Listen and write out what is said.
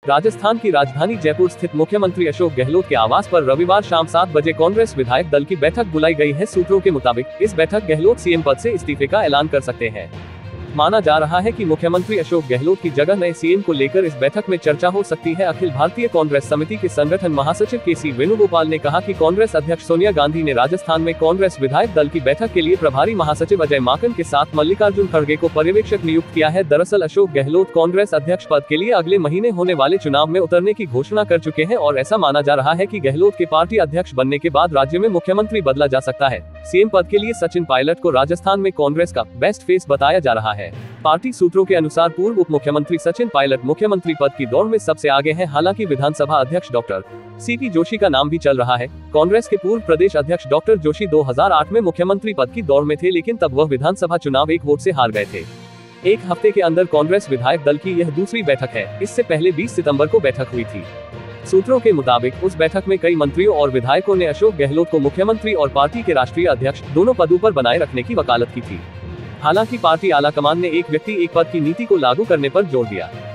राजस्थान की राजधानी जयपुर स्थित मुख्यमंत्री अशोक गहलोत के आवास पर रविवार शाम 7 बजे कांग्रेस विधायक दल की बैठक बुलाई गई है। सूत्रों के मुताबिक इस बैठक गहलोत सीएम पद से इस्तीफे का ऐलान कर सकते हैं। माना जा रहा है कि मुख्यमंत्री अशोक गहलोत की जगह नए सीएम को लेकर इस बैठक में चर्चा हो सकती है। अखिल भारतीय कांग्रेस समिति के संगठन महासचिव के.सी. वेणुगोपाल ने कहा कि कांग्रेस अध्यक्ष सोनिया गांधी ने राजस्थान में कांग्रेस विधायक दल की बैठक के लिए प्रभारी महासचिव अजय माकन के साथ मल्लिकार्जुन खड़गे को पर्यवेक्षक नियुक्त किया है। दरअसल अशोक गहलोत कांग्रेस अध्यक्ष पद के लिए अगले महीने होने वाले चुनाव में उतरने की घोषणा कर चुके हैं और ऐसा माना जा रहा है कि गहलोत के पार्टी अध्यक्ष बनने के बाद राज्य में मुख्यमंत्री बदला जा सकता है। सीएम पद के लिए सचिन पायलट को राजस्थान में कांग्रेस का बेस्ट फेस बताया जा रहा है। पार्टी सूत्रों के अनुसार पूर्व उप मुख्यमंत्री सचिन पायलट मुख्यमंत्री पद की दौड़ में सबसे आगे हैं। हालांकि विधानसभा अध्यक्ष डॉक्टर सीपी जोशी का नाम भी चल रहा है। कांग्रेस के पूर्व प्रदेश अध्यक्ष डॉक्टर जोशी 2008 में मुख्यमंत्री पद की दौड़ में थे, लेकिन तब वह विधानसभा चुनाव 1 वोट से हार गए थे। एक हफ्ते के अंदर कांग्रेस विधायक दल की यह दूसरी बैठक है। इससे पहले 20 सितंबर को बैठक हुई थी। सूत्रों के मुताबिक उस बैठक में कई मंत्रियों और विधायकों ने अशोक गहलोत को मुख्यमंत्री और पार्टी के राष्ट्रीय अध्यक्ष दोनों पदों पर बनाए रखने की वकालत की थी। हालांकि पार्टी आलाकमान ने एक व्यक्ति एक पद की नीति को लागू करने पर जोर दिया।